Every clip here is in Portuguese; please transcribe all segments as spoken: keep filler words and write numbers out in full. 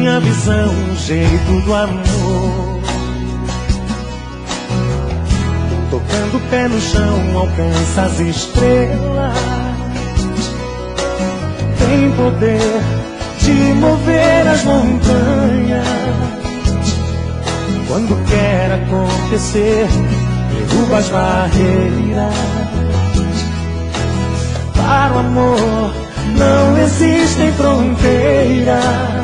minha visão, o jeito do amor. Tocando o pé no chão, alcança as estrelas. Tem poder de mover as montanhas. Quando quer acontecer, derruba as barreiras. Para o amor não existem fronteiras.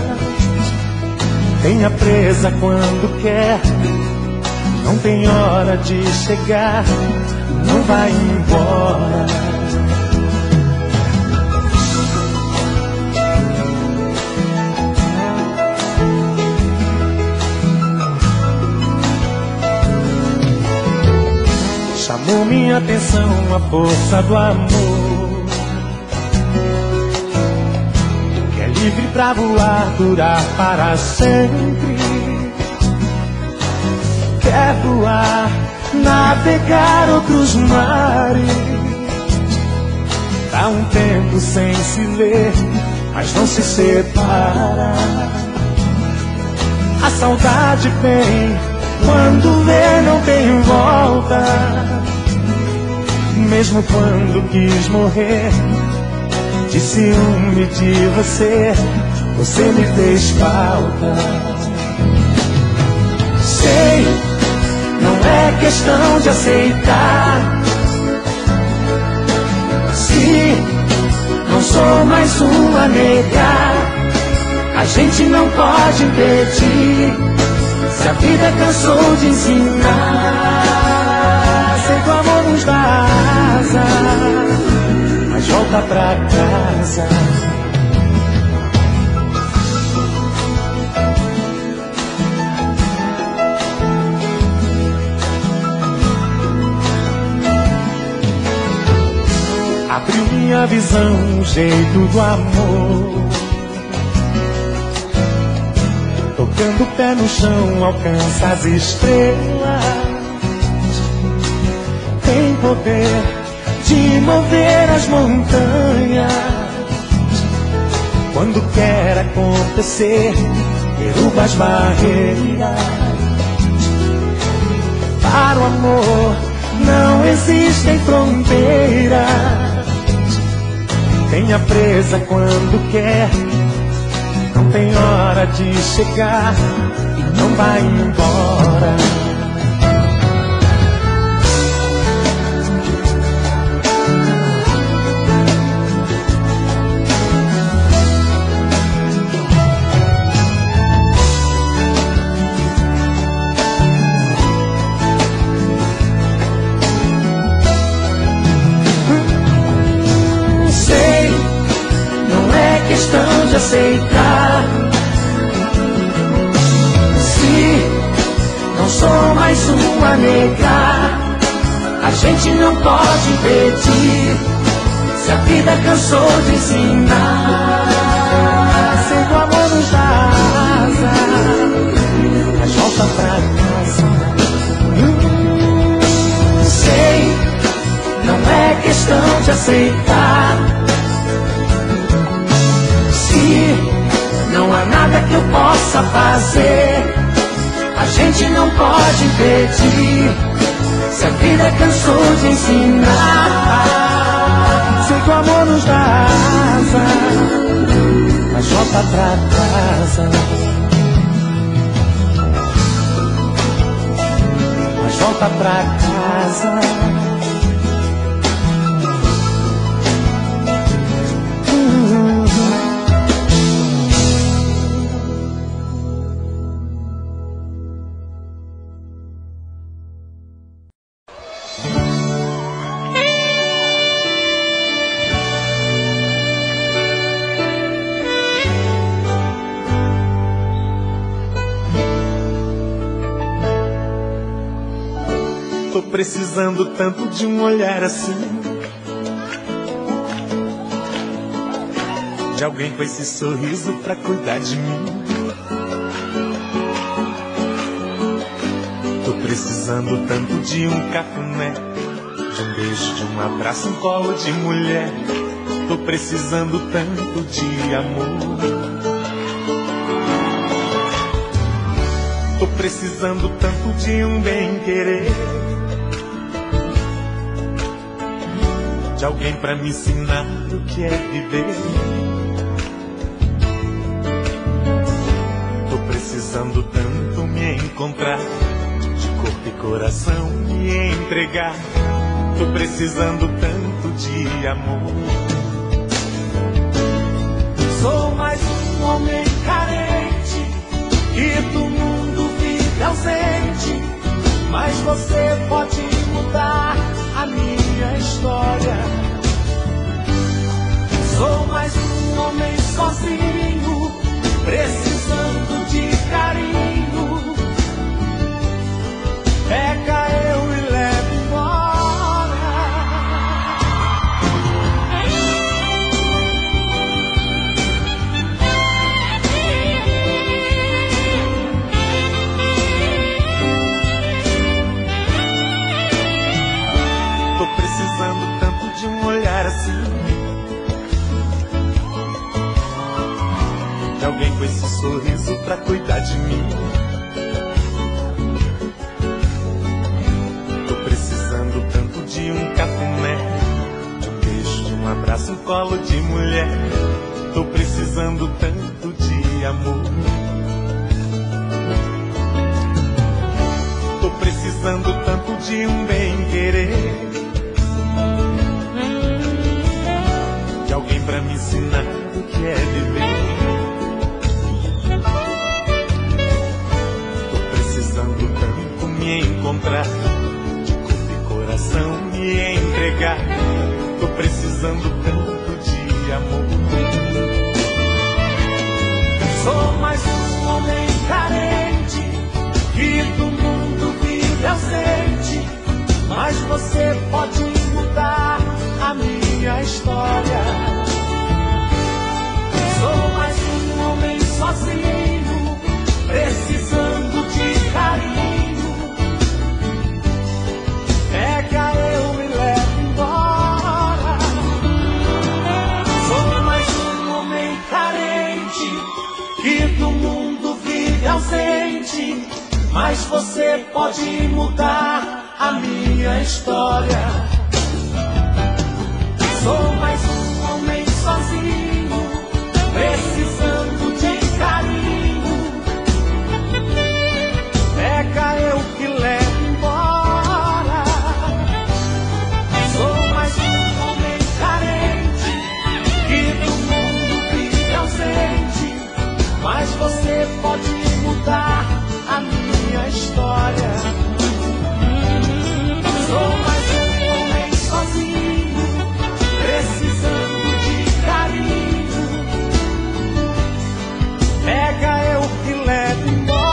Tenha presa quando quer, não tem hora de chegar, não vai embora. Chamou minha atenção a força do amor, que é livre pra voar, durar para sempre. Quer voar, navegar outros mares. Dá um tempo sem se ver, mas não se separa. A saudade vem, quando vê não tem volta. Mesmo quando quis morrer, de ciúme de você, você me fez falta. Sei, não é questão de aceitar. Se não sou mais um a negar, a gente não pode impedir. Se a vida cansou de ensinar, sei que o amor nos dá asa, mas volta pra casa. Abriu minha visão, o jeito do amor. Tocando o pé no chão, alcança as estrelas. Tem poder de mover as montanhas. Quando quer acontecer, derruba as barreiras. Para o amor não existem fronteiras. Tenha presa quando quer, não tem hora de chegar e não vai embora. Questão de aceitar. Se não sou mais um a negar, a gente não pode impedir. Se a vida cansou de ensinar, sei que o amor nos dá asa, mas volta pra casa. hum, Sei, não é questão de aceitar. Não há nada que eu possa fazer, a gente não pode impedir. Se a vida cansou de ensinar, sei que o amor nos dá asa, mas volta pra casa. Mas volta pra casa. Tô precisando tanto de um olhar assim, de alguém com esse sorriso pra cuidar de mim. Tô precisando tanto de um cafuné, de um beijo, de um abraço, um colo de mulher. Tô precisando tanto de amor. Tô precisando tanto de um bem-querer, de alguém pra me ensinar o que é viver. Tô precisando tanto me encontrar, de corpo e coração me entregar. Tô precisando tanto de amor. Sou mais um homem carente, que do mundo vive ausente, mas você pode mudar a minha história. Sou mais um homem sozinho, precisando de carinho. Pega eu e leva embora. Tô precisando tanto de um olhar assim, de alguém com esse sorriso pra cuidar de mim. Tô precisando tanto de um cafuné, de um beijo, de um abraço, um colo de mulher. Tô precisando tanto de amor. Tô precisando tanto de um bem-querer, de alguém pra me ensinar o que é viver. Tô precisando tanto me encontrar, de corpo e coração me entregar. Tô precisando tanto de amor. Sou mais um homem carente, que do mundo vive ausente, mas você pode mudar a minha história. Sou mais um homem sozinho, precisando de carinho. Pega eu e leva embora. Sou mais um homem carente, que do mundo vive ausente, mas você pode mudar a minha história. Sou mais um homem sozinho, precisando de carinho. Pega eu que levo embora. Sou mais um homem carente, que do mundo vive ausente, mas você pode mudar a minha história. Sou mais um homem sozinho, precisando de carinho. Pega eu que levo embora.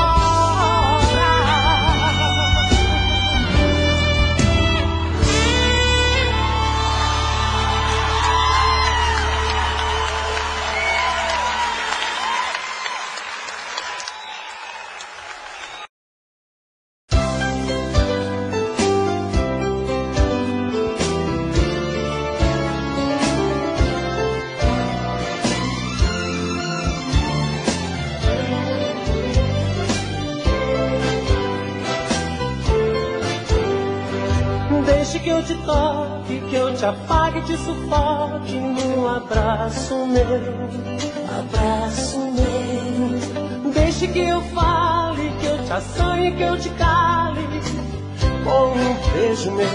Deixe que eu te toque, que eu te apague, te sufoque num abraço meu, abraço meu. Deixe que eu fale, que eu te assanhe, que eu te cale com um beijo meu.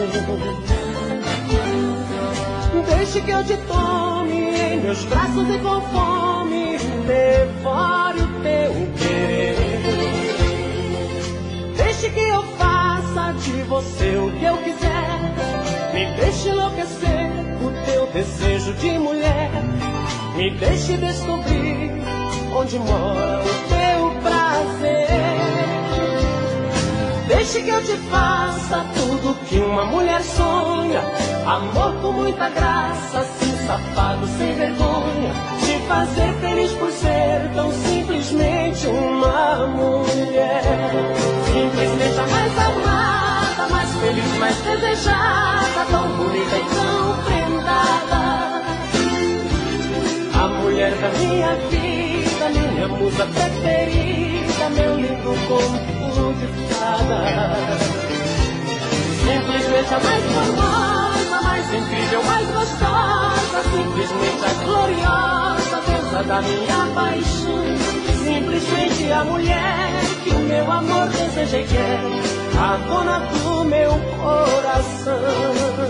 Deixe que eu te tome em meus braços e com fome devore o teu querer. Deixe que eu faça de você o que eu quiser. Me deixe enlouquecer o teu desejo de mulher. Me deixe descobrir onde mora o teu prazer. Deixe que eu te faça tudo que uma mulher sonha. Amor com muita graça, sim, safado, sem vergonha. Te fazer feliz por ser tão simplesmente uma mulher. Simplesmente a mais amada, mais feliz, mais desejada, tão bonita e tão prendada. A mulher mulher da minha vida, minha musa preferida, meu lindo conto de fada. Simplesmente a mais formosa, mais incrível, mais gostosa, simplesmente a gloriosa deusa da minha paixão. Simplesmente a mulher que o meu amor deseja e quer, a dona do meu coração.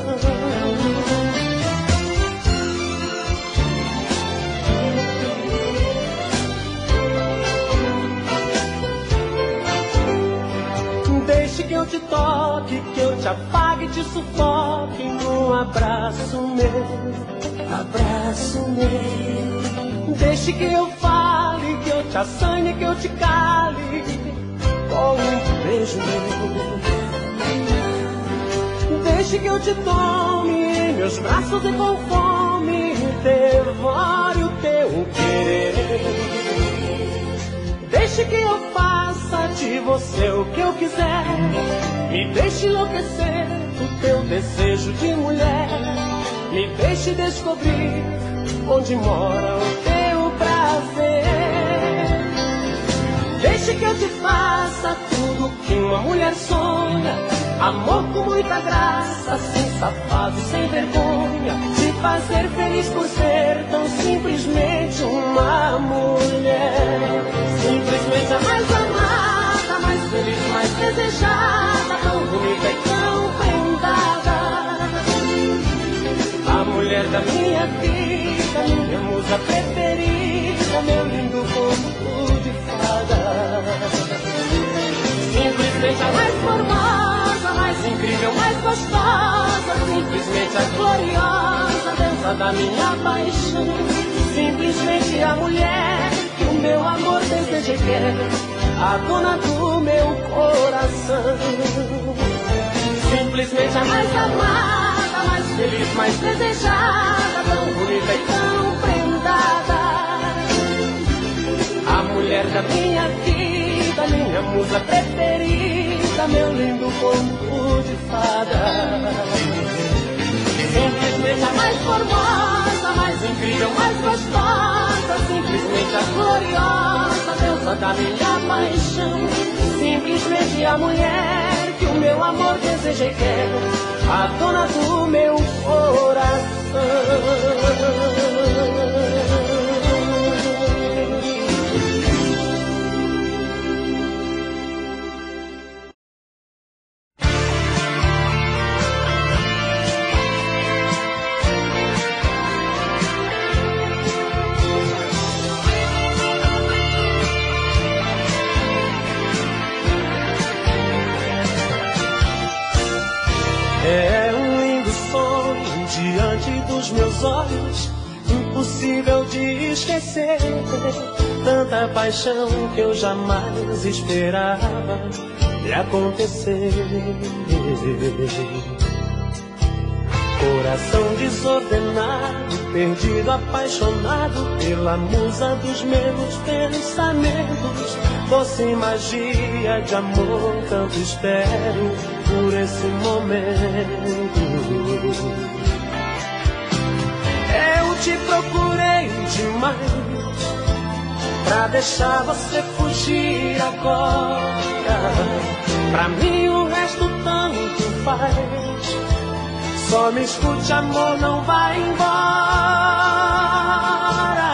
Deixe que eu te toque, que eu te apague, te sufoque num abraço meu, abraço meu. Deixe que eu fale, que eu te assanhe, que eu te cale com um beijo meu. Deixe que eu te tome em meus braços e com fome devore o teu querer. Deixe que eu faça de você o que eu quiser. Me deixe enlouquecer do teu desejo de mulher. Me deixe descobrir onde mora o teu prazer. Deixe que eu te faça tudo que uma mulher sonha. Amor com muita graça, sem safado, sem vergonha. Te fazer feliz por ser tão simplesmente uma mulher. Simplesmente a mais amada, mais feliz, mais desejada, tão bonita e tão prendada. A mulher da minha vida, minha musa preferida, meu lindo conto de fada. Simplesmente a mais formosa, mais incrível, mais gostosa, simplesmente a gloriosa deusa da minha paixão. Simplesmente a mulher que o meu amor deseja e quer, a dona do meu coração. Simplesmente a mais amada, mais feliz, mais desejada, tão bonita e tão prendada. A mulher da minha vida, minha musa preferida, meu lindo conto de fada. Simplesmente a mais formosa, mais incrível, mais gostosa, simplesmente a gloriosa deusa da minha paixão. Simplesmente a mulher que o meu amor deseja e quer, a dona do meu coração. É um lindo sonho diante dos meus olhos, impossível de esquecer. Tanta paixão que eu jamais esperava de acontecer. Coração desordenado, perdido, apaixonado pela musa dos meus pensamentos. Doce magia de amor, tanto espero por esse momento. Eu te procurei demais pra deixar você fugir agora. Pra mim o resto tanto faz. Só me escute, amor, não vai embora.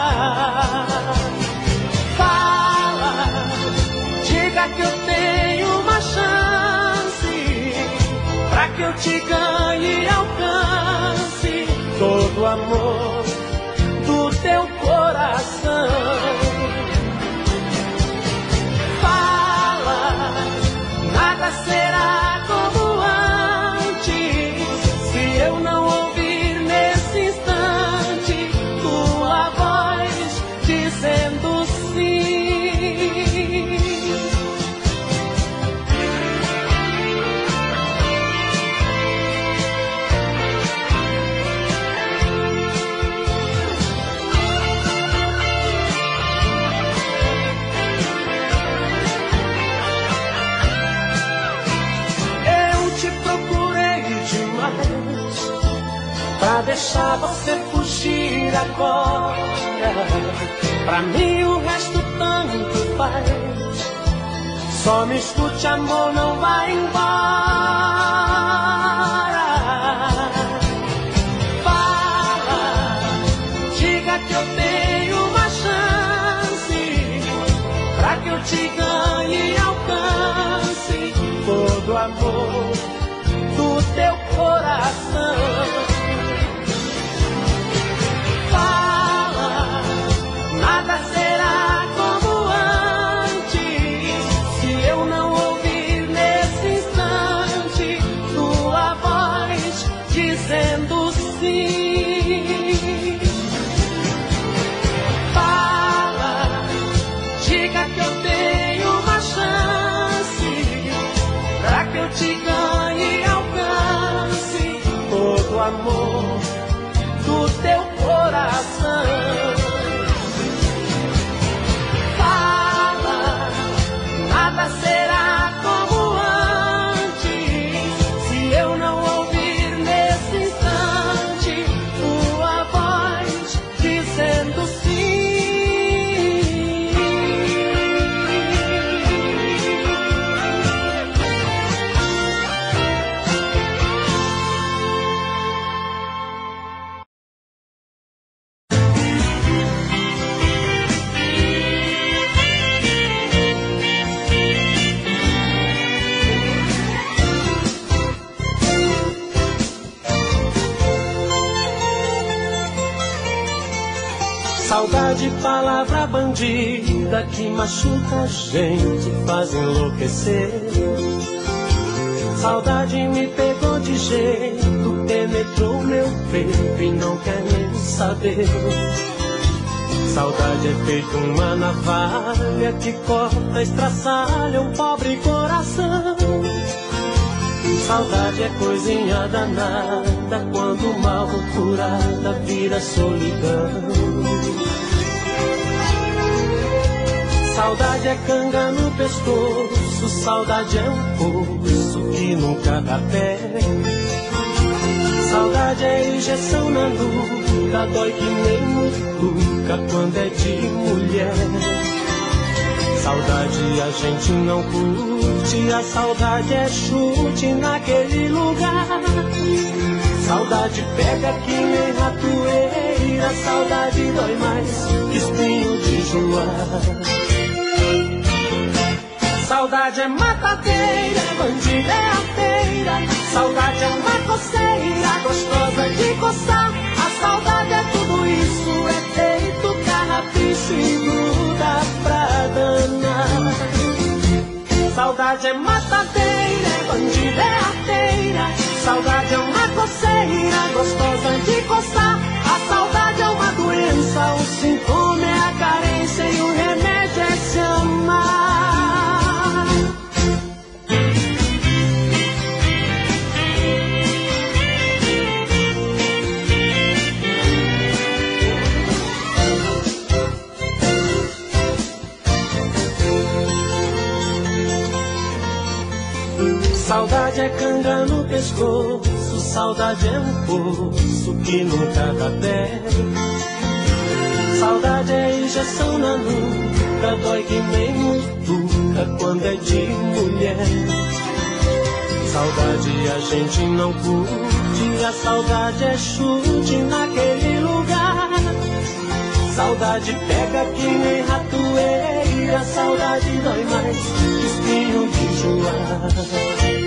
Fala, diga que eu tenho uma chance, pra que eu te ganhe e alcance todo o amor do teu coração. Fala, nada será como antes, se eu não ouvir nesse instante tua voz dizendo sim. deixar você fugir agora. Pra mim o resto tanto faz. Só me escute, amor, não vai embora. Fala, diga que eu tenho uma chance, pra que eu te ganhe e alcance todo o amor do teu coração. Fala, nada será como antes, se eu não ouvir nesse instante tua voz dizendo sim. Fala, diga que eu tenho uma chance, pra que eu te ganhe e alcance todo o amor do teu coração. Fala, nada será como antes, se eu não ouvir nesse instante tua voz dizendo sim. Saudade, palavra bandida que machuca a gente, faz enlouquecer. Saudade me pegou de jeito, penetrou meu peito e não quer nem saber. Saudade é feito uma navalha que corta, estraçalha um pobre coração. Saudade é coisinha danada, quando mal curada vira solidão. Saudade é canga no pescoço, saudade é um poço que nunca dá pé. Saudade é injeção na nuca, dói que nem mutuca quando é de mulher. Saudade a gente não curte, a saudade é chute naquele lugar. Saudade pega que nem ratoeira, saudade dói mais que espinho de joar. Saudade é matadeira, bandida é arteira, saudade é uma coceira gostosa de coçar. A saudade é tudo isso, é feito carrapicho e gruda pra danar. Saudade é matadeira, é bandida, é arteira, saudade é uma coceira gostosa de coçar. A saudade é uma doença, o sintoma é a carência e o remédio é se amar. Saudade é canga no pescoço, saudade é um poço que nunca dá pé. Saudade é injeção na nuca, dói que nem mutuca quando é de mulher. Saudade a gente não curte, a saudade é chute naquele lugar. Saudade pega que nem ratoeira, saudade dói mais que espinho de joar.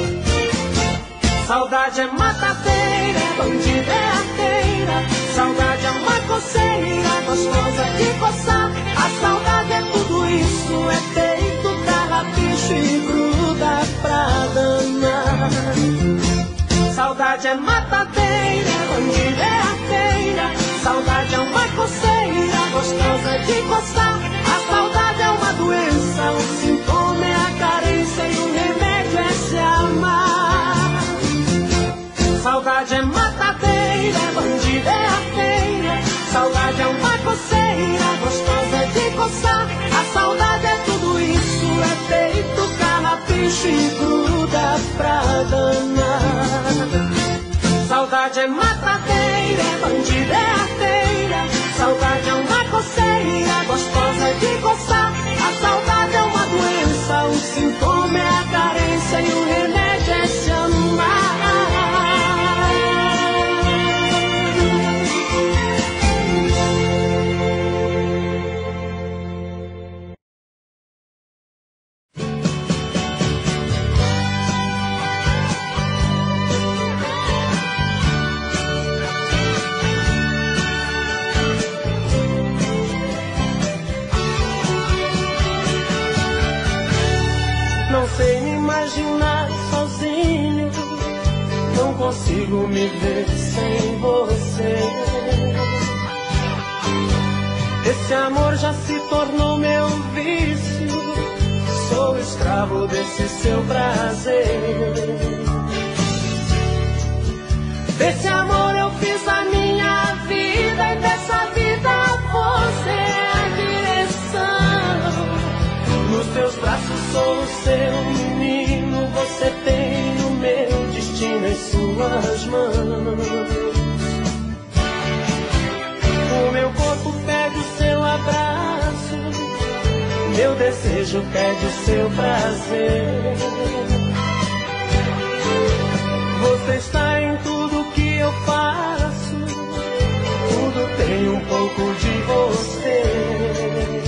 Saudade é matadeira, é bandida, é arteira, saudade é uma coceira gostosa de coçar. A saudade é tudo isso, é feito carrapicho e gruda pra danar. Saudade é matadeira, é bandida, é arteira, saudade é uma coceira gostosa de coçar. A saudade é uma doença, o sintoma é a carência e o remédio é se amar. Saudade é matadeira, é bandida, é arteira, saudade é uma coceira gostosa de coçar. A saudade é tudo isso, é feito carrapicho e gruda pra danar. Saudade é matadeira, mentira, é bandida, é arteira. Saudade é uma coceira, gostosa de coçar. A saudade é uma doença, o sintoma é a carência e o remédio é se amar. Não sei me imaginar sozinho, não consigo me ver sem você. Esse amor já se tornou meu vício, sou escravo desse seu prazer. Desse amor eu fiz a minha vida e dessa vida você é a direção. Nos teus braços sou o seu menino, você tem o meu destino em suas mãos. O meu corpo pede o seu abraço, meu desejo pede o seu prazer. Você está em tudo que eu faço, tudo tem um pouco de você.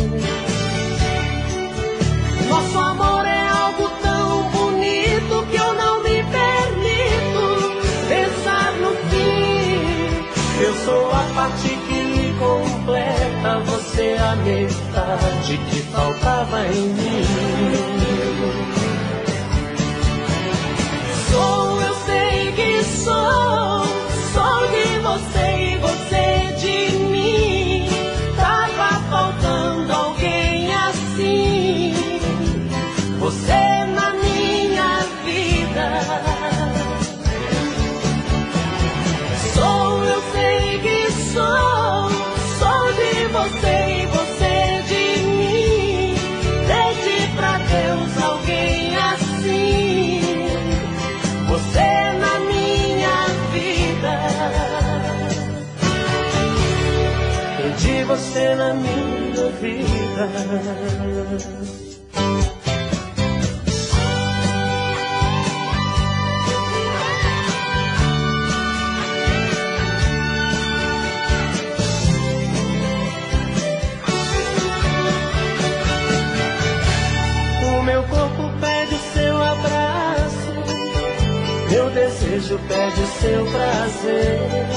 Nosso amor é algo tão bonito que eu não me permito pensar no fim. Eu sou a parte que lhe completa, você é a metade que faltava em mim. Sou, eu sei que sou, sou de você e você de mim. Tava faltando alguém assim, você na minha vida. Sou, eu sei que sou, sou de você e você de mim. Pedi pra Deus alguém assim, você na minha vida. Pedi você na minha vida. Meu corpo pede o seu abraço, meu desejo pede o seu prazer.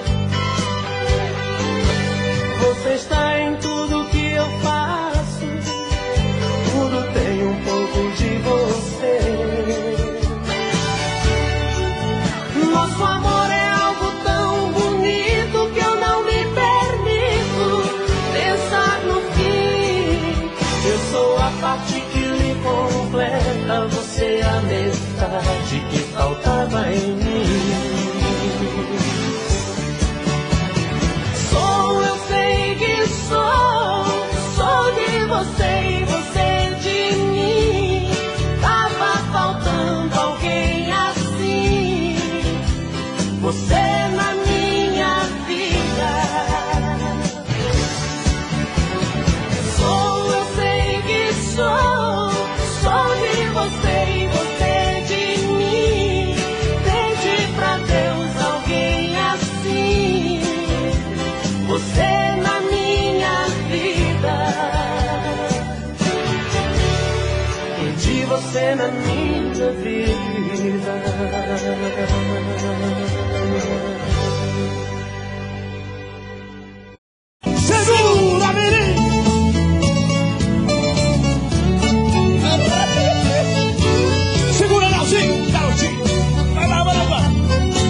Você está em tudo que eu faço, tudo tem um pouco de você. Nosso amor é algo tão bonito que eu não me permito pensar no fim. Eu sou a parte que lhe completa, você é a metade que faltava em mim. Sou, eu sei que sou, sou de você e você de mim. Tava faltando alguém assim, você na minha vida. Sou, eu sei que sou, sou de você e você de mim. Pedi pra Deus alguém assim, você na minha vida. Pedi você na minha vida. Segura, menino! Segura, Nelsinho, garotinho! Vai lá, vai lá, vai lá!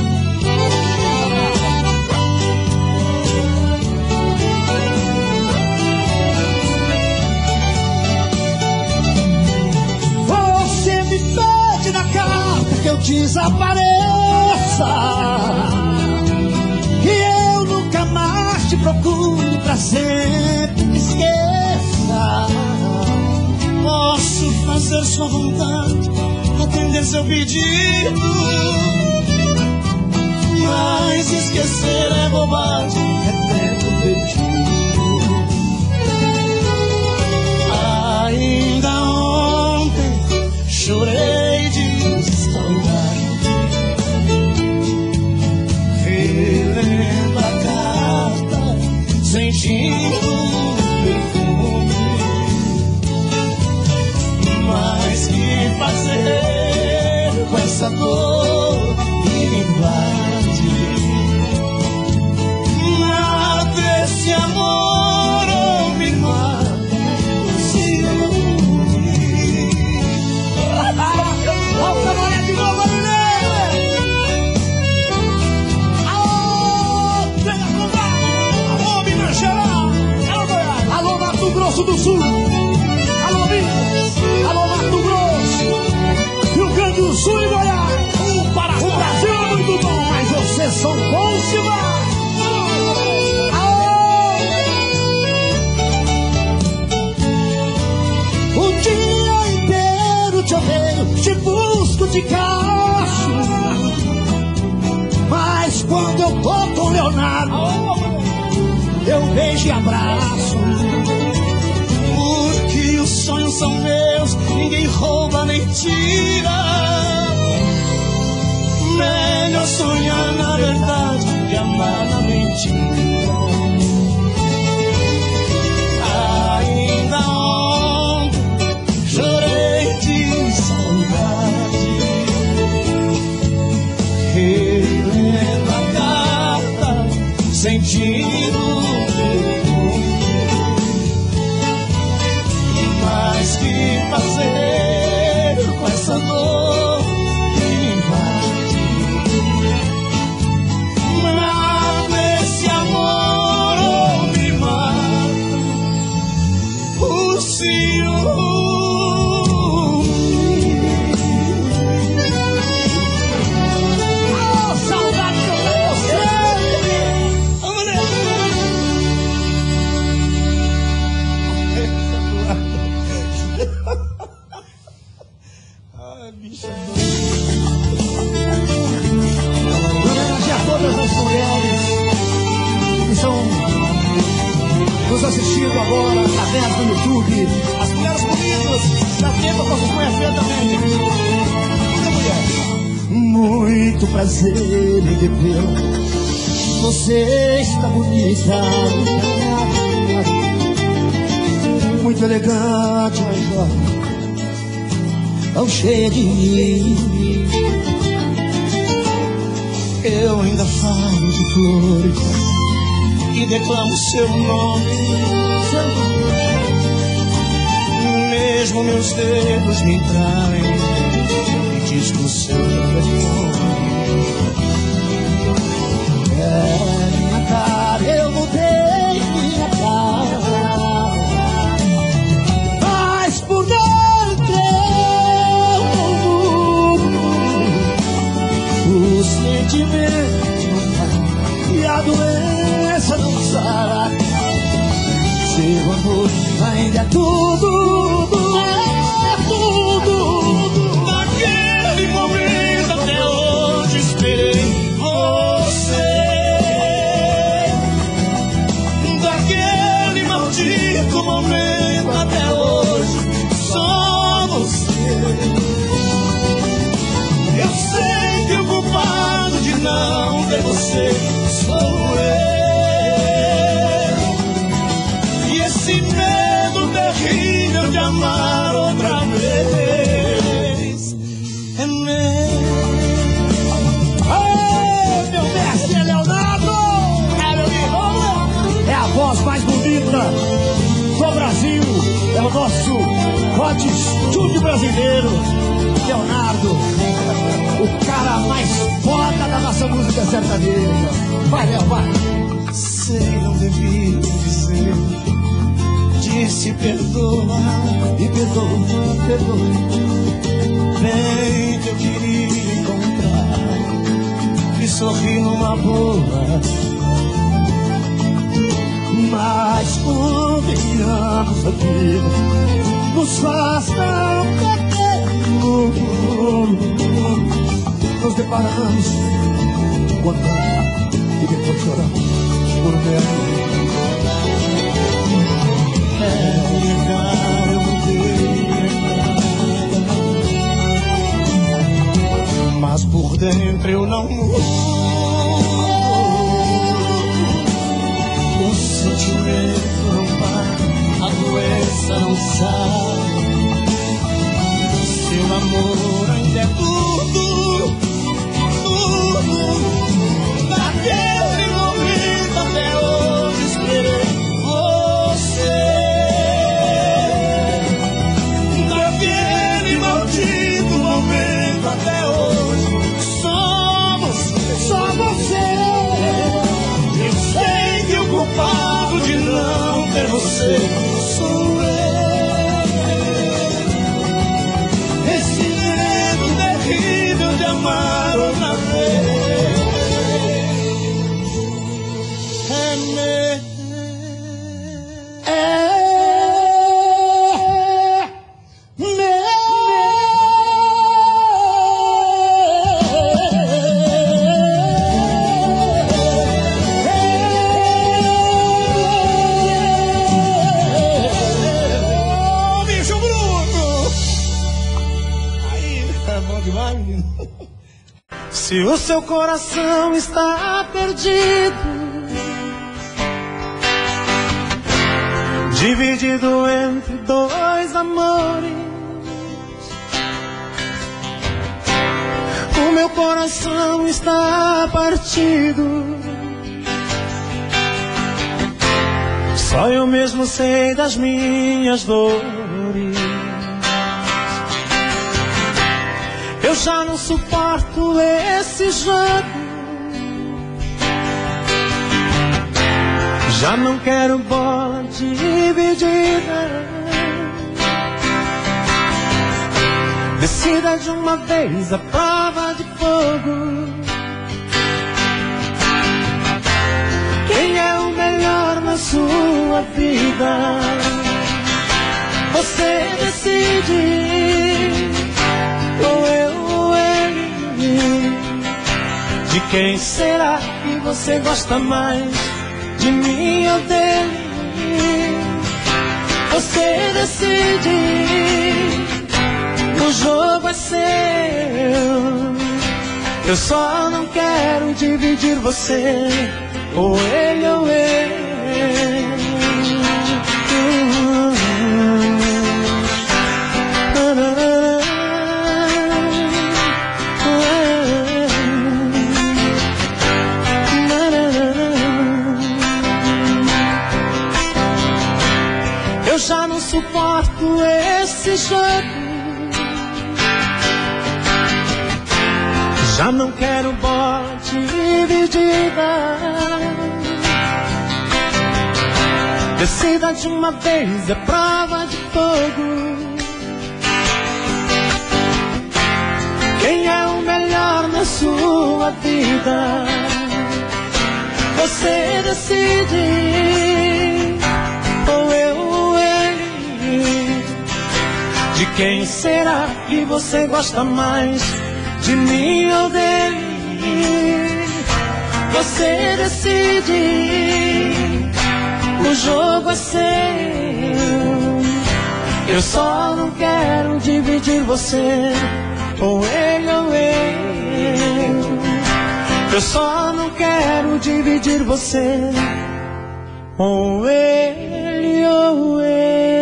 Você me pede na carta que eu desapareça, que eu nunca mais te procure, pra sempre me esqueça. Posso fazer sua vontade, atender seu pedido, mas esquecer é bobagem, é tempo perdido. Ainda ontem chorei de saudade, relendo a carta, sentindo perfume. Mas que fazer com essa dor que me invade? Mata esse amor ou me mata o ciúme. Olha o camaré de novo, mulher! Alô, Pega Condá! Alô, Minas Gerais! Alô, Goiás! Alô, Mato Grosso do Sul! Alô, Minas! Alô, Mato Grosso! Rio Grande do Sul e Goiás! Um para o Brasil é muito bom, mas vocês são bons demais! O dia inteiro te odeio, te busco, te cacho, mas quando eu tô com Leonardo, eu beijo e abraço. Porque os sonhos são meus, ninguém rouba nem tira. Melhor sonhar na verdade que amar na mentira. Ainda ontem chorei de saudade, relendo a carta, sentindo mas que fazer com essa dor que me invade? Mata esse amor ou me mata o ciúme. Oh, saudade que eu tenho você! Ai, bicha doida. Homenagem a todas as mulheres que estão nos assistindo agora através do YouTube. As mulheres bonitas, dá tempo pra vocês conhecer também. Muita mulher. Muito prazer em vê-la. Você está bonita, muito elegante, mas olha, tão cheia de mim. Eu ainda falo de flores e declamo seu nome, mesmo meus dedos me traem e disco o seu telefone. É minha cara, eu mudei minha cara, mas por dentro o sentimento e a doença não sara. Seu amor ainda é tudo, é tudo. Naquele momento até hoje esperei você. Daquele maldito momento até hoje só você. Eu sei que o culpado de não ter você sou eu. E esse medo terrível de amar outra vez é meu. Aê, meu mestre é Leonardo! É, meu irmão! É a voz mais bonita do Brasil. É o nosso Hot Studio brasileiro, Leonardo. O cara mais foda da nossa música sertaneja. Vai, Léo, vai. Sei, não devia dizer. Disse perdoa e perdoa, perdoa. Bem que eu queria encontrar e sorrir numa boa. Mas convenhamos, a vida nos faz tão pequeno. Nos deparamos aguantando e depois chorando por ver. É negar, eu mudei, mas por dentro eu não mudo. O sentimento não para, a doença não sai. Seu amor ainda é tudo, tudo. Naquele momento até hoje esperei você. Naquele maldito momento até hoje somos só você. Eu sei que o culpado de não ter você sou eu. Esse medo terrível de amar outra vez é meu. É se o seu coração está perdido, dividido entre dois amores, o meu coração está partido. Só eu mesmo sei das minhas dores. Eu já não suporto esse jogo, já não quero bola dividida. Decida de uma vez a prova de fogo. Quem é o melhor na sua vida? Você decide. Ou eu ou ele. De quem será que você gosta mais? De mim ou dele? Você decide. O jogo é seu. Eu só não quero dividir você. Ou ele ou ele. Eu já não suporto esse jogo, já não quero bola dividida. Decida de uma vez, é prova de fogo. Quem é o melhor na sua vida? Você decide. Ou eu ou ele. De quem será que você gosta mais? De mim ou dele? Você decide. O jogo é seu. Eu só não quero dividir você. Ou ele ou eu. Eu só não quero dividir você. Ou ele ou eu.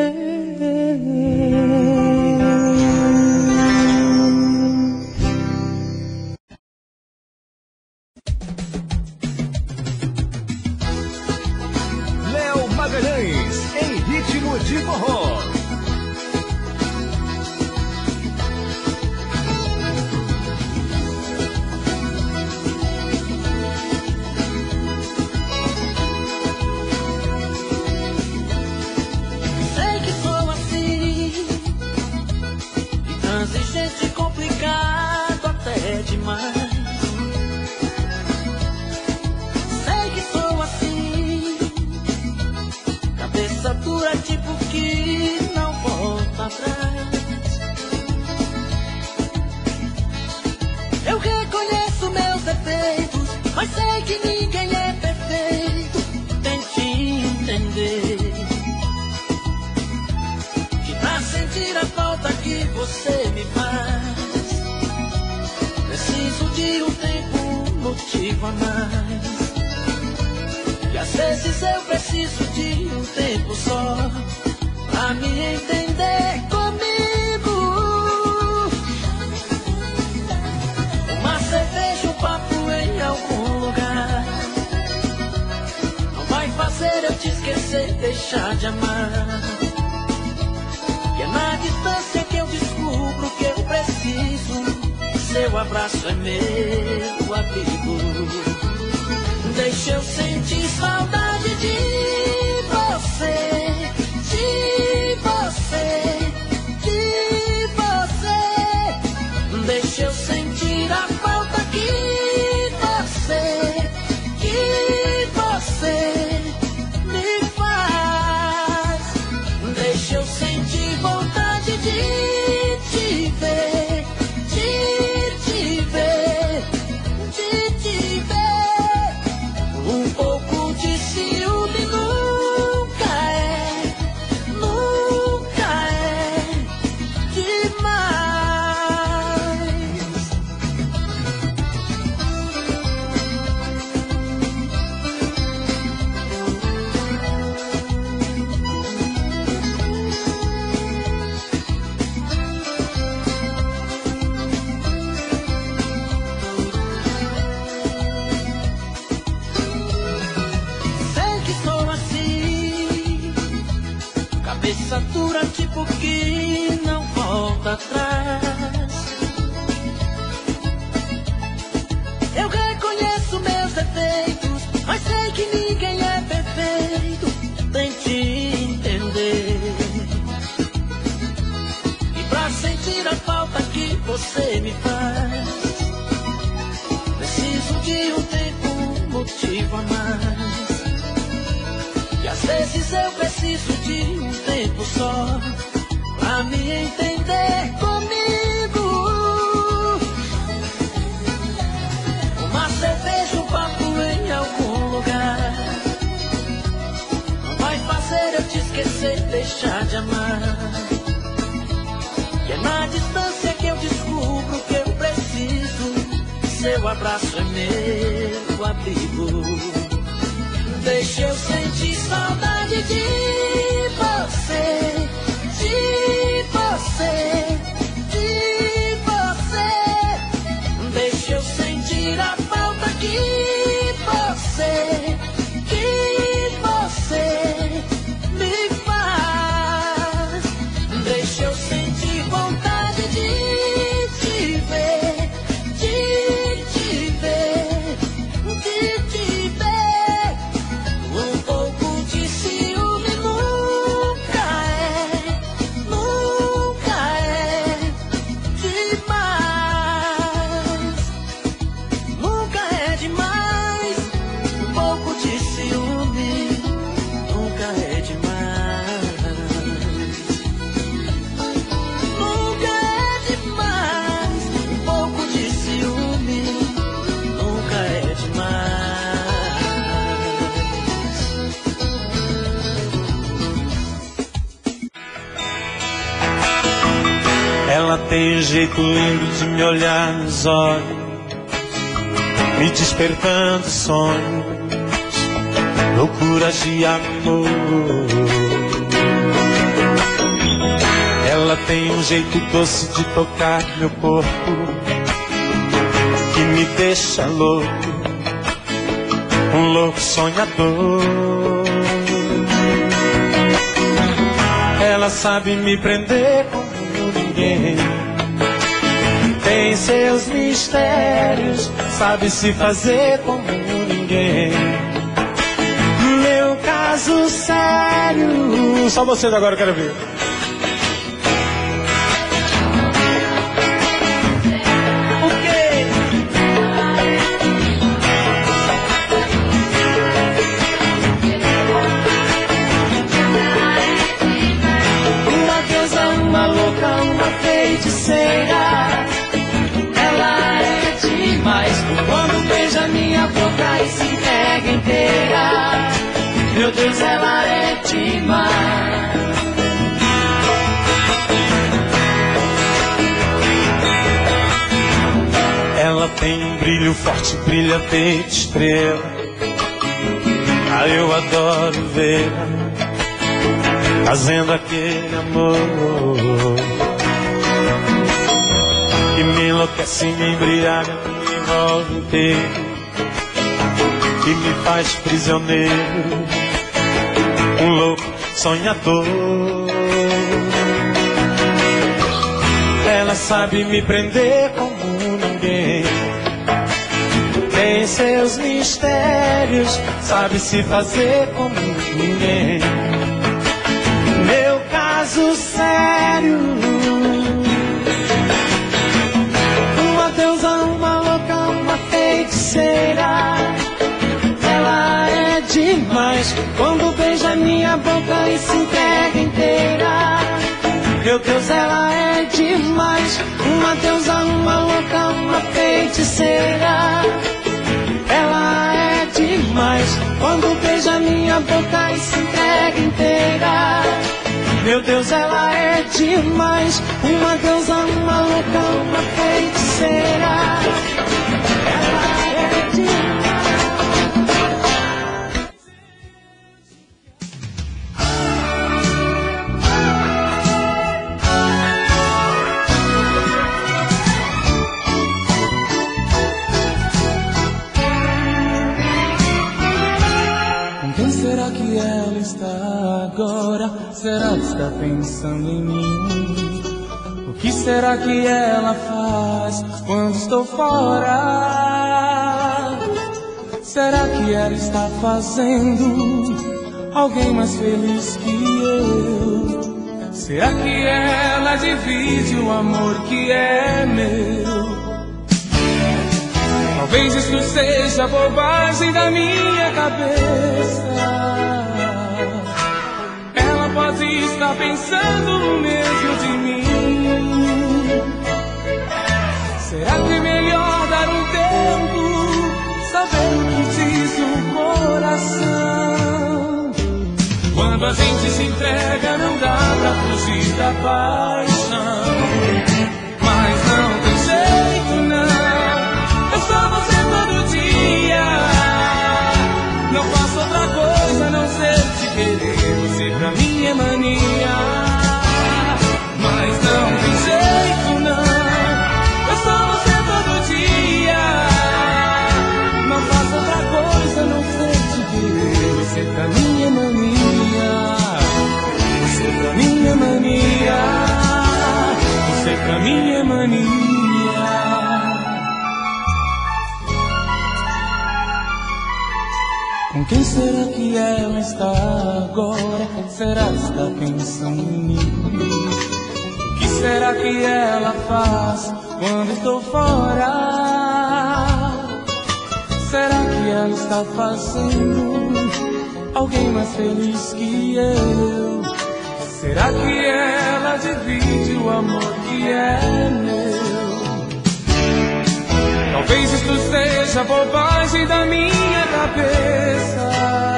Léo Magalhães, em ritmo de forró. Sei que sou assim, intransigente, complicado até demais. Sei que sou assim, cabeça dura tipo que sentir a falta que você me faz. Preciso de um tempo, um motivo a mais. E às vezes eu preciso de um tempo só pra me entender comigo. Uma cerveja, um papo em algum lugar não vai fazer eu te esquecer, deixar de amar. E é na distância que eu descubro que eu preciso. Seu abraço é meu abrigo. Deixa eu sentir saudade de você, de você, de você. Deixa eu sentir a falta que você, que você me faz. Deixa eu sentir vontade de te ver, de te ver, de te ver. Um pouco de ciúme nunca é, nunca é demais. Sei que sou assim, cabeça dura tipo que não volta atrás. Eu reconheço meus defeitos, mas sei que ninguém é perfeito. Tente entender. E pra sentir a falta que você me faz, preciso de um tempo, um motivo a mais. E às vezes eu preciso de um tempo só pra me entender comigo. Uma cerveja, um papo em algum lugar não vai fazer eu te esquecer, deixar de amar. E é na distância que eu descubro que eu preciso. Seu abraço é meu abrigo. Deixa eu sentir saudade de você, de você, de você. Deixa eu sentir a falta que você, que você me faz. Deixa eu sentir vontade de te ver, de te ver, de te ver. Um pouco de ciúme nunca é, nunca é demais. Nunca é demais. Um pouco de ciúme nunca é demais. Nunca é demais. Um pouco de ciúme nunca é demais. Ela tem um jeito lindo de me olhar nos olhos, me despertando sonhos, loucuras de amor. Ela tem um jeito doce de tocar meu corpo, que me deixa louco, um louco sonhador. Ela sabe me prender como ninguém, tem seus mistérios, sabe se fazer como ninguém. Meu caso sério. Só vocês agora, eu quero ver. Ela é demais quando beija minha boca e se entrega inteira. Meu Deus, ela é demais. brilho forte brilha feito estrela. Ah, eu adoro ver fazendo aquele amor que me enlouquece, me embriaga, me envolve inteiro, que me faz prisioneiro, um louco sonhador. Ela sabe me prender como ninguém, tem seus mistérios, sabe se fazer como ninguém. Meu caso sério, uma deusa, uma louca, uma feiticeira. Ela é demais quando beija minha boca e se entrega inteira. Meu Deus, ela é demais, uma deusa, uma louca, uma feiticeira. Ela é demais quando beija minha boca e se entrega inteira. Meu Deus, ela é demais, uma deusa, uma louca, uma feiticeira. Ela é demais. Será que ela está agora? Será que está pensando em mim? O que será que ela faz quando estou fora? Será que ela está fazendo alguém mais feliz que eu? Será que ela divide o amor que é meu? Talvez isso seja bobagem da minha cabeça. Ela pode estar pensando o mesmo de mim. Será que é melhor dar um tempo, saber o que diz o coração? Quando a gente se entrega não dá pra fugir da paixão. Mas não tem jeito não, eu sou você todo dia. Não faço outra coisa a não ser te querer. Você pra mim é mania. Mas não tem jeito não, eu sou você todo dia. Não faço outra coisa a não ser te querer. Você pra mim é mania. Você pra mim é mania. Você pra mim é mania. Com quem será que ela está agora? Será que está pensando em mim? O que será que ela faz quando estou fora? Será que ela está fazendo alguém mais feliz que eu? Será que ela divide o amor que é meu? Talvez isso seja bobagem da minha cabeça.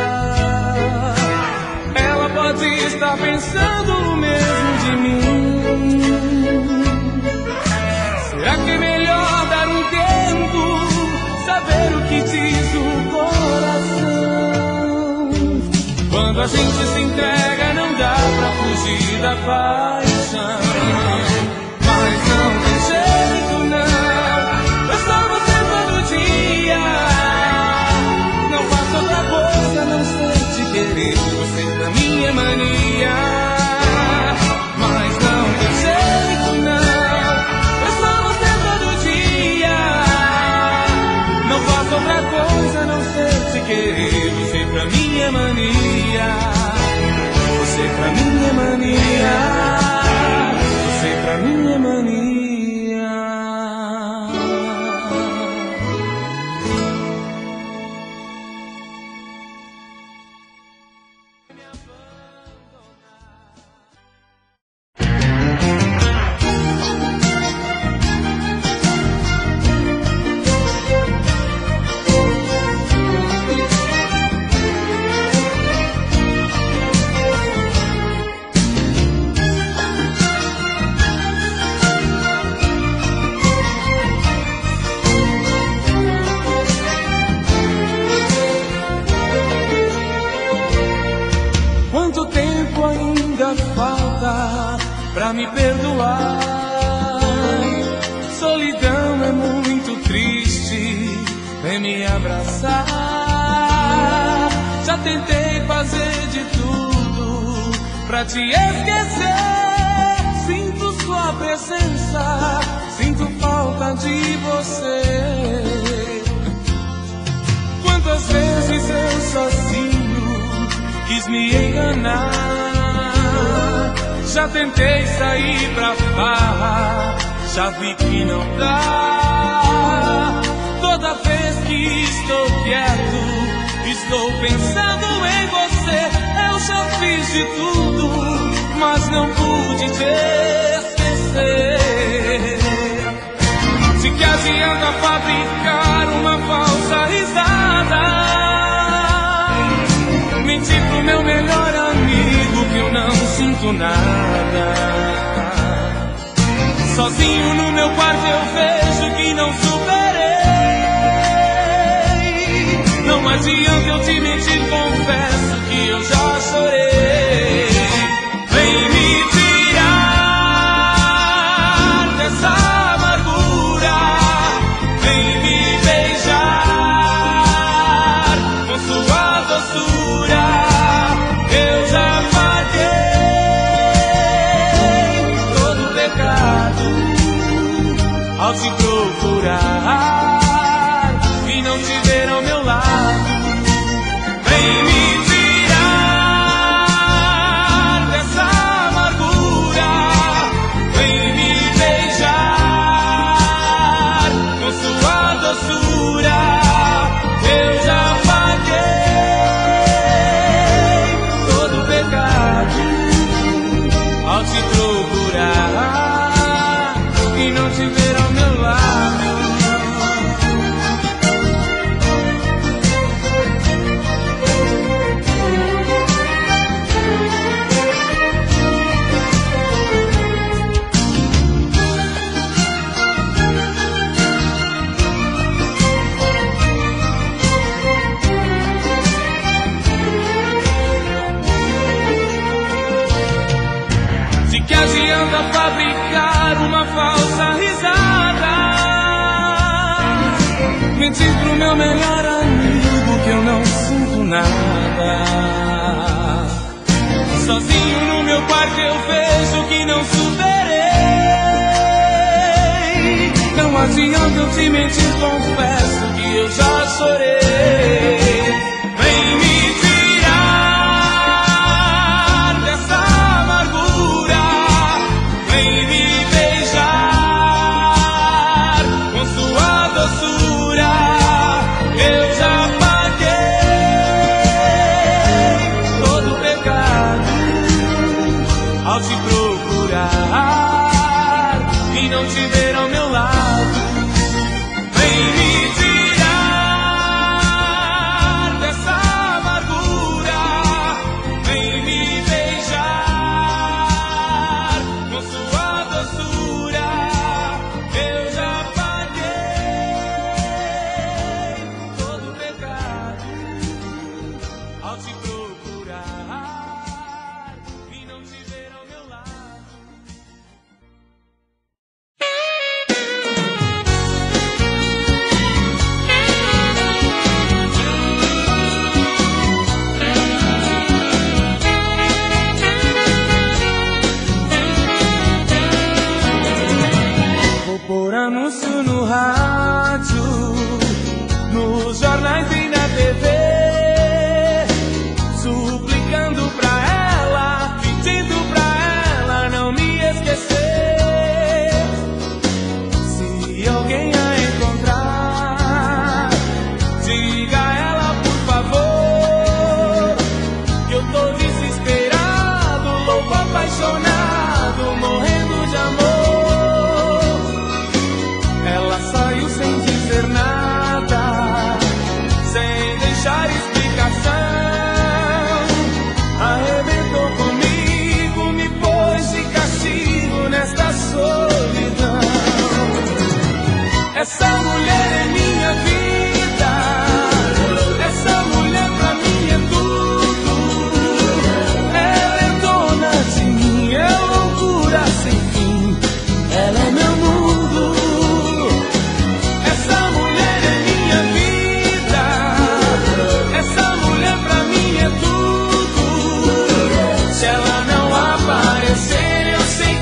Ela pode estar pensando o mesmo de mim. Será que é melhor dar um tempo, saber o que diz o coração? Quando a gente se entrega não dá pra fugir da paixão. Mas não tem jeito não, eu sou você todo dia. Não faço outra coisa a não ser te querer. Você pra mim é mania. Mas não tem jeito não, eu sou você todo dia. Não faço outra coisa a não ser te querer. Você pra mim é mania. Você pra mim é mania. Você pra pra me perdoar. Solidão é muito triste, vem me abraçar. Já tentei fazer de tudo pra te esquecer. Sinto sua presença, sinto falta de você. Quantas vezes eu sozinho quis me enganar. Já tentei sair pra farra, já vi que não dá. Toda vez que estou quieto, estou pensando em você. Eu já fiz de tudo, mas não pude te esquecer. De que adianta fabricar uma falsa risada? Mentir pro meu melhor amigo que eu não sinto nada. Sozinho no meu quarto eu vejo que não superei. Não adianta eu te mentir, confesso que eu já chorei. Vem me tirar dessa amargura, vem me beijar com sua doçura. Eu já paguei todo o pecado ao te procurar e não te ver ao meu lado. Vem me tirar dessa amargura, vem me beijar com sua doçura. Eu já paguei todo o pecado ao te procurar e não te ver ao meu lado. De que adianta fabricar uma falsa risada? Mentir pro meu melhor amigo que eu não sinto nada. Sozinho no meu quarto eu vejo que não superei. Não adianta eu te mentir, confesso que eu já chorei. Vem me tirar dessa amargura, vem me beijar com sua doçura. Eu já paguei todo o pecado ao te procurar e não te ver ao meu lado. Vem me tirar dessa amargura, vem me beijar com sua doçura. Eu já paguei todo o pecado ao te procurar e não te ver ao meu lado.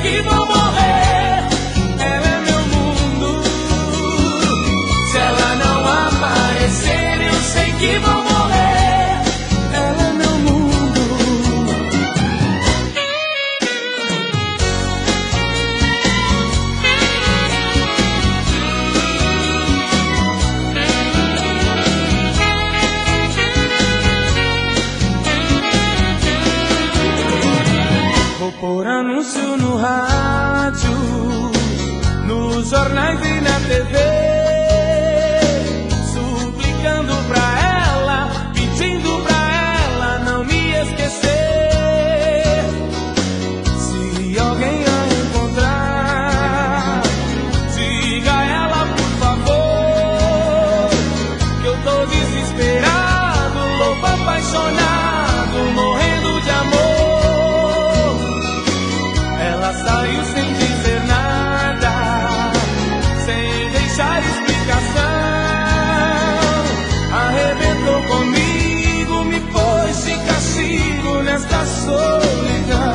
que vou morrer. Ela é meu mundo. Se ela não aparecer, eu sei que vou morrer. Ela é meu mundo. Vou pôr anúncio no rádio, nos jornais e na T V, suplicando pra ela, pedindo pra ela não me esquecer. Se alguém a encontrar, diga a ela por favor que eu tô desesperado, louco, apaixonado, morrendo de amor. Ela saiu sem dizer nada, sem deixar explicação. Arrebentou comigo, me pôs de castigo nesta solidão.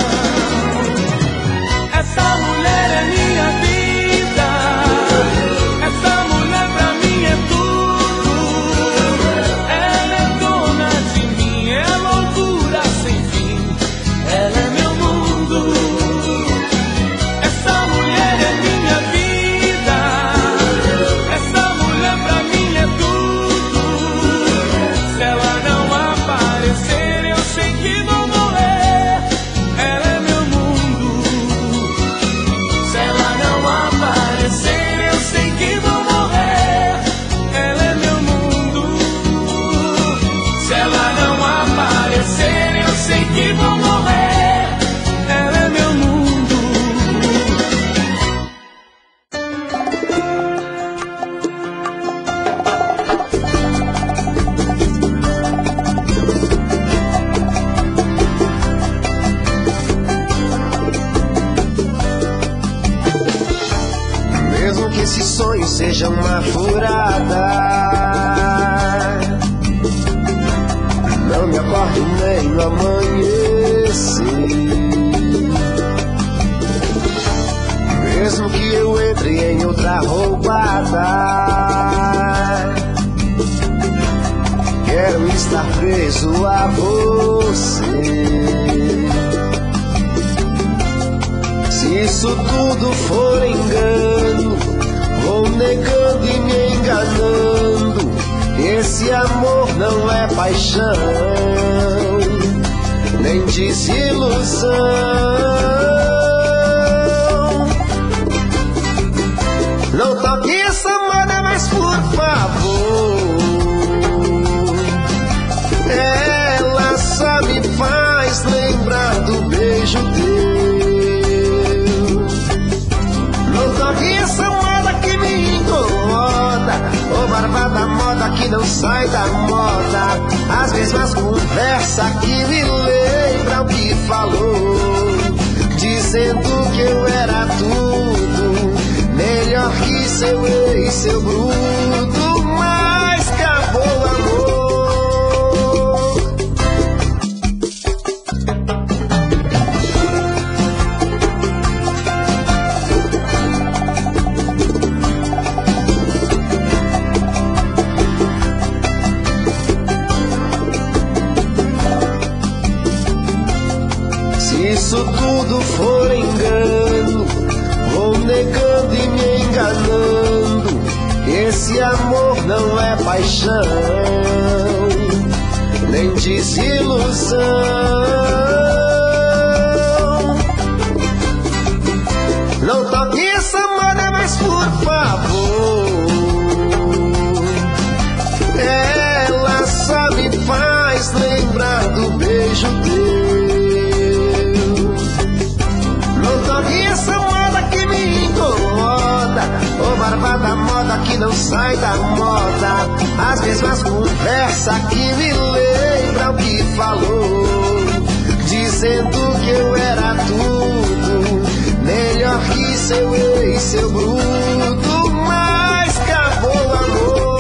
Essa mulher é minha vida, essa mulher pra mim é tudo. Ela é dona de mim, é loucura sem fim. Ela é meu mundo. Essa mulher é minha vida, essa mulher pra mim é tudo. Se ela não aparecer, eu sei que vou morrer. Ela é meu mundo. Se ela não aparecer, eu sei que vou morrer. Ela é meu mundo. Se ela não aparecer, eu sei que vou morrer. Ela é meu mundo. Mesmo que esse sonho seja uma furada, não me acorde nem no amanhecer. Mesmo que eu entre em outra roubada, quero estar preso a você. Se isso tudo for engano, vou negando e me enganando. Esse amor não é paixão, nem desilusão. Não toque essa moda mais, por favor. Ela só me faz lembrar do beijo teu. Não toque essa moda que me incomoda, ô barbada moda que não sai da moda. As mesmas conversas que me lembram que falou, dizendo que eu era tudo, melhor que seu ex, seu bruto, mas acabou o amor. Se isso tudo for engano, vou negando e me enganando. Esse amor não é paixão, nem desilusão. Não toque essa moda mais, por favor. Ela só me faz lembrar do beijo teu. Não toque essa moda que me incomoda, ô barbada moda que não sai da moda. As mesmas conversas que me lembram que falou, dizendo que eu era tudo, melhor que seu ex, seu bruto, mas acabou o amor.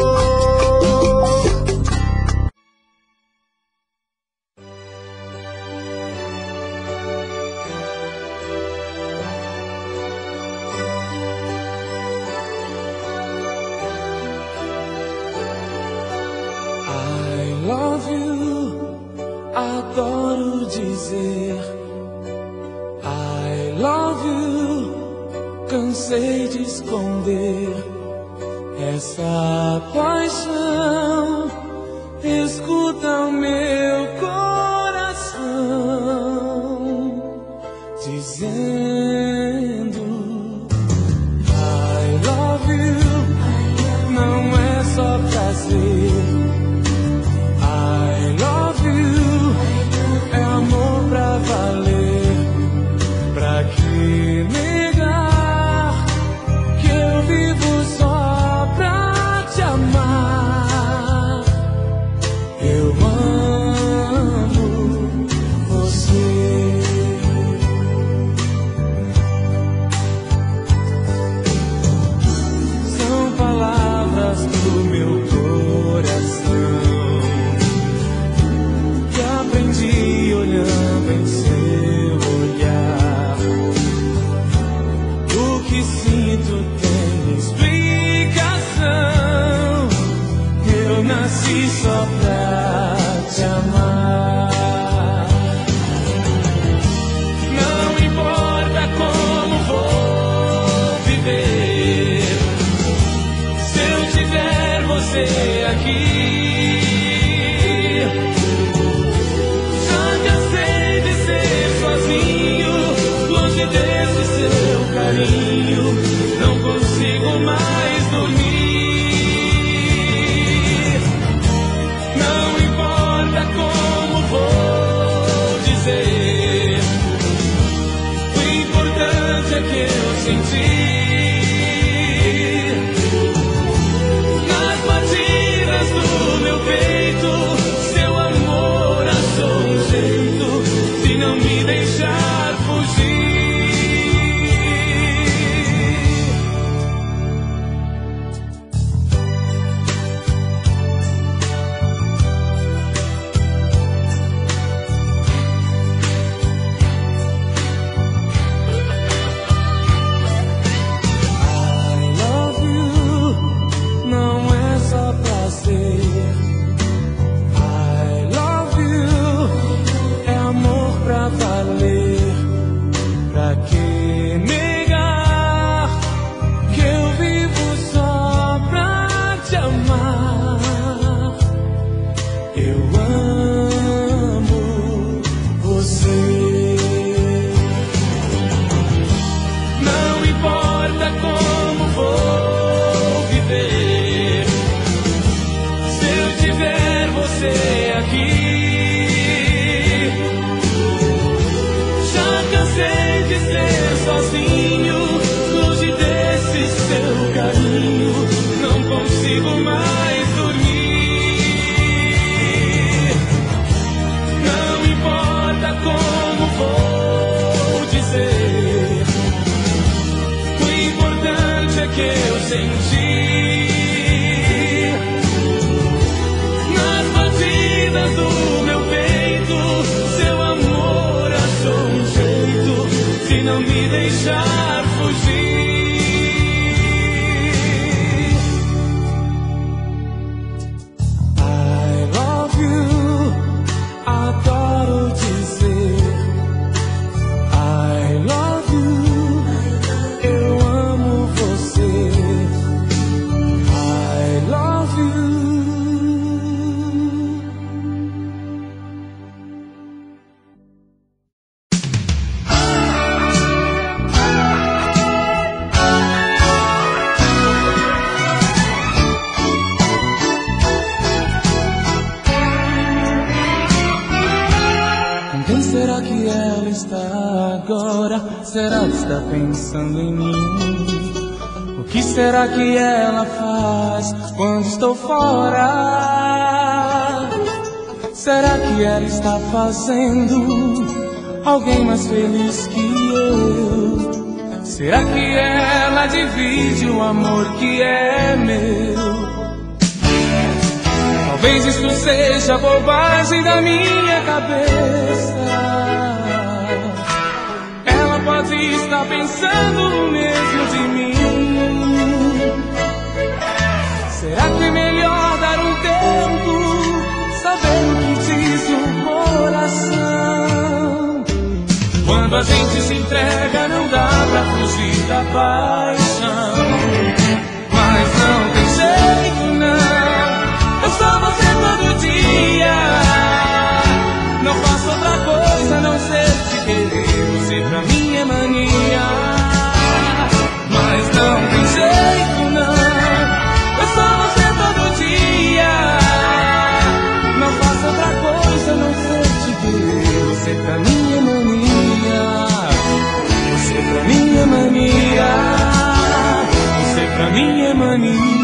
Adoro dizer I love you. Cansei de esconder essa paixão. Escuta o meu coração dizendo I love you. Não é só prazer. I love you. É amor pra valer. Pra que negar que eu vivo só pra te amar? Eu amo você. São palavras do meu coração que aprendi olhando em seu olhar. O que sinto tem explicação. Eu nasci só pra te amar. Não importa como vou viver, se eu tiver você aqui. Já cansei de ser sozinho, longe desse seu carinho. Não consigo mais dormir. Não importa como vou dizer, o importante é que eu senti nas batidas do meu peito seu amor achou um jeito de não me deixar fugir. I love you. Não é só prazer. I love you. É amor pra valer. Pra que negar que eu vivo só pra te amar? Eu amo você. Não importa como vou viver, se eu tiver você aqui. Já cansei de ser sozinho, longe desse seu carinho. Não consigo mais dormir. Não importa como vou dizer, o importante é que eu senti nas batidas do meu peito seu amor achou um jeito de não me deixar fugir. I love you. Adoro dizer I love you. Eu amo você. I love you. Com quem será que ela está agora? Será que está pensando em mim? O que será que ela faz quando estou fora? Será que ela está fazendo alguém mais feliz que eu? Será que ela divide o amor que é meu? Talvez isso seja bobagem da minha cabeça. Ela pode estar pensando o mesmo de mim. Será que é melhor dar um tempo, saber o que diz o coração? a gente se entrega, não dá pra fugir da paixão. Mas não tem jeito, não. Eu sou você todo dia. Não faço outra coisa a não ser te querer. Você pra mim é mania. Mas não tem jeito, não. Eu sou você todo dia. Não faço outra coisa a não ser te querer. Você pra mim é mania. Você pra mim é mania. Você pra mim é mania.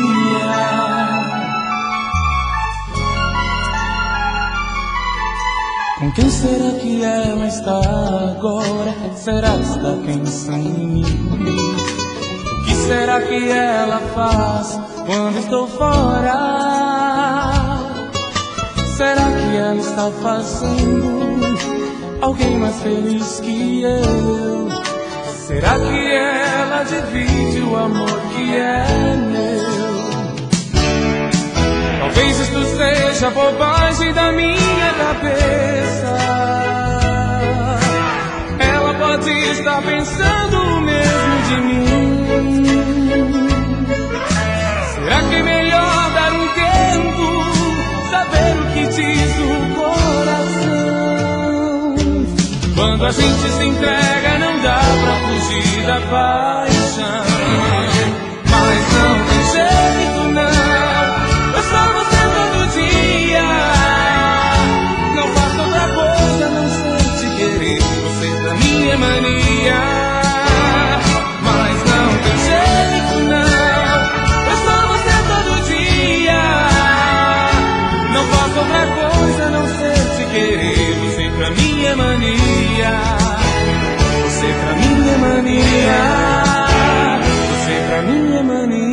Com quem será que ela está agora? Será que está pensando em mim? O que será que ela faz quando estou fora? Será que ela está fazendo alguém mais feliz que eu? Será que ela divide o amor que é meu? Talvez isto seja bobagem da minha cabeça. Ela pode estar pensando o mesmo de mim. Será que é melhor dar um tempo, saber o que diz o coração? Quando a gente se entrega, não dá pra fugir da paixão. Mas não tem jeito, não. Eu sou você todo dia. Não faço outra coisa a não ser te querer. Você pra mim é mania. Mas não tem jeito, não. Eu sou você todo dia. Não faço outra coisa a não ser te querer. Você pra mim é mania. Você pra mim é mania. Você pra mim é mania.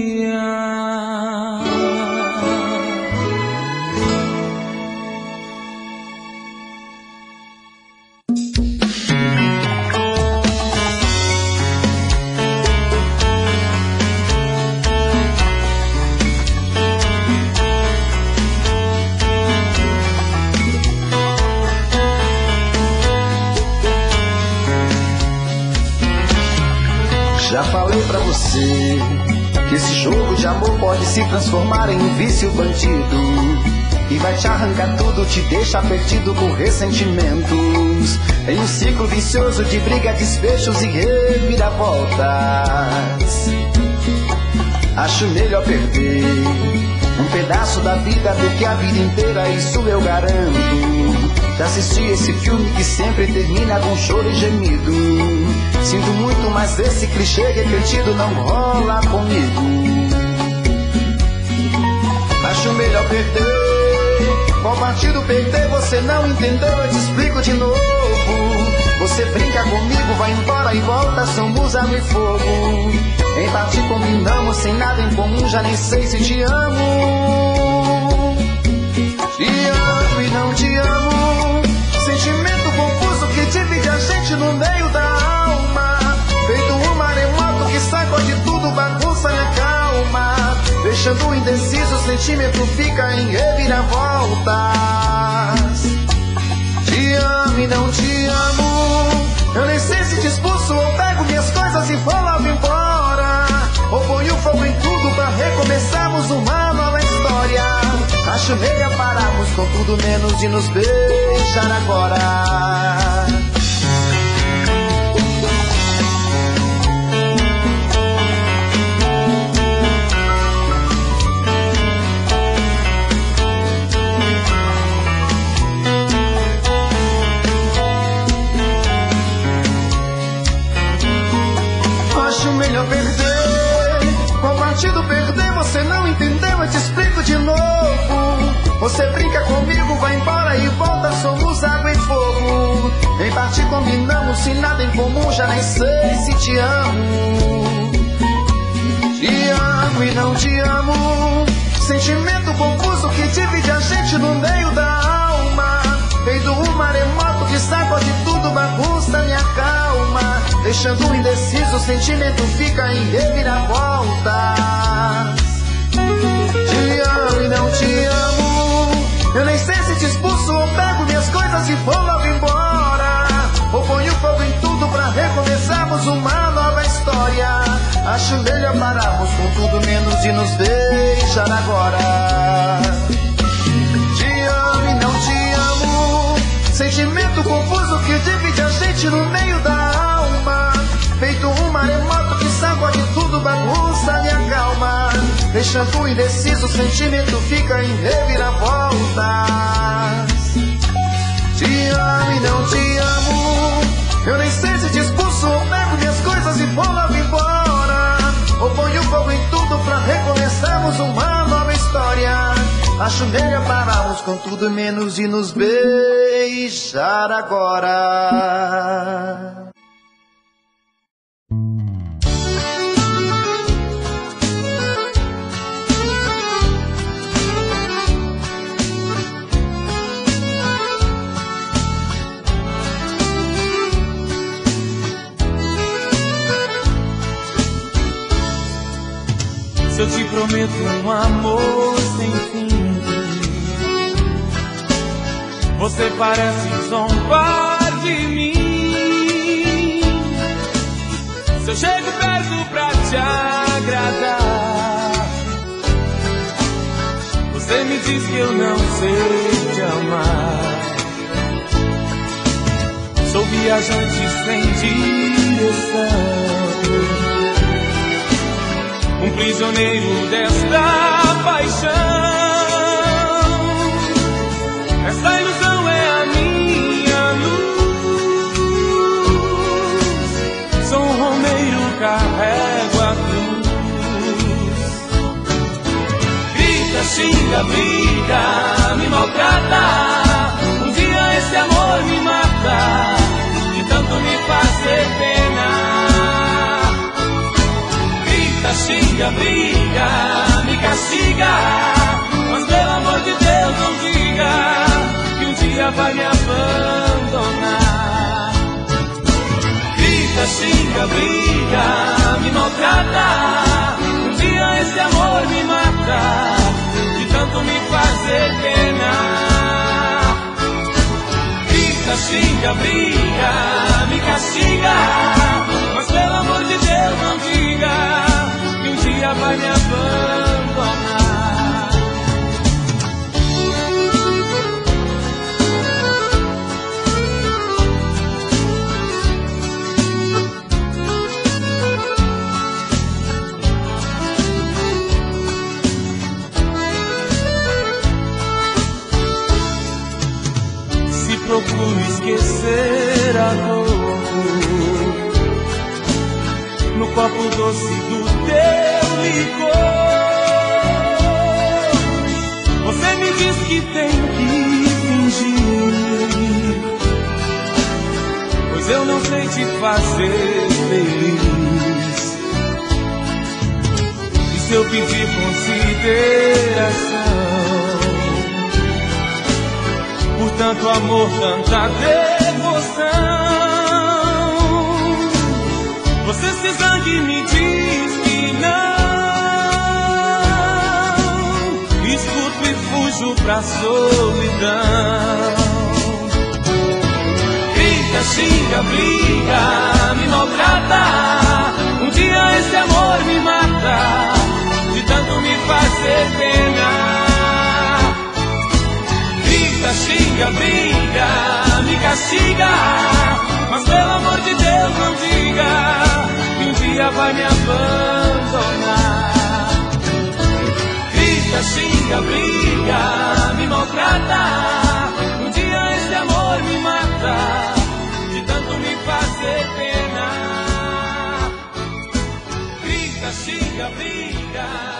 Já falei pra você que esse jogo de amor pode se transformar em um vício bandido e vai te arrancar tudo, te deixar perdido com ressentimentos, em um ciclo vicioso de briga, despechos e reviravoltas. Acho melhor perder um pedaço da vida do que a vida inteira, isso eu garanto. Já assisti esse filme que sempre termina com choro e gemido. Sinto muito, mas esse clichê repetido não rola comigo. Acho melhor perder. Qual partido perder? Você não entendeu, eu te explico de novo. Você brinca comigo, vai embora e volta, somos água e fogo. Em parte combinamos, sem nada em comum, já nem sei se te amo. Te amo e não te amo. Sentimento confuso que divide a gente no meio da alma. Feito um maremoto que sacode tudo, bagunça minha calma. Deixando indeciso, o sentimento fica em reviravoltas. Te amo e não te amo. Eu nem sei se te expulso ou pego minhas coisas e vou logo embora. Ou ponho fogo em tudo pra recomeçarmos uma nova história. Acho melhor pararmos com tudo menos de nos beijar agora. Acho melhor perder. Qual partido perder? Você não entendeu, eu te explico de novo. Você brinca comigo, vai embora e volta, somos água e fogo. Em parte combinamos, sem nada em comum, já nem sei se te amo. Te amo e não te amo. Sentimento confuso que divide a gente no meio da alma. Feito um maremoto que sacode tudo, bagunça minha calma. Deixando indeciso, o sentimento fica em reviravoltas. Te amo e não te amo. Eu nem sei se te expulso ou pego minhas coisas e vou logo embora. Ou ponho fogo em Acho melhor pararmos com tudo menos e nos beijar agora. Te amo e não te amo, sentimento confuso que divide a gente no meio da alma. Feito um maremoto que sacode tudo, bagunça e acalma. Deixando indeciso, o sentimento fica em reviravoltas. Te amo e não te amo, eu nem sei se te expulso ou pego minhas coisas e vou logo embora. Ou ponho fogo em tudo pra recomeçarmos uma nova história. Acho melhor pararmos com tudo menos e nos beijar agora. Se eu te prometo um amor sem fim, você parece zombar de mim. Se eu chego perto pra te agradar, você me diz que eu não sei te amar. Sou viajante sem direção, um prisioneiro desta paixão. Essa ilusão é a minha luz. Sou um romeiro, carrego a cruz. Grita, xinga, briga, me maltrata. Um dia esse amor me mata, de tanto me fazer pena. Xinga, briga, me castiga, mas pelo amor de Deus não diga que um dia vai me abandonar. Grita, xinga, briga, me maltrata. Um dia esse amor me mata, de tanto me fazer pena. Grita, xinga, briga, me castiga, mas pelo amor de Deus não diga que um dia vai me abandonar. Se procuro esquecer a dor no copo doce do teu licor, você me diz que tem que fingir, pois eu não sei te fazer feliz. E se eu pedir consideração por tanto amor, tanta devoção, você se zangue e me diz que não. Escuto e fujo pra solidão. Grita, xinga, briga, me maltrata. Um dia esse amor me mata, de tanto me fazer pena. Grita, xinga, briga, me castiga, mas pelo amor de Deus não diga que um dia vai me abandonar. Grita, xinga, briga, me maltrata. Um dia esse amor me mata, de tanto me fazer pena. Grita, xinga, briga.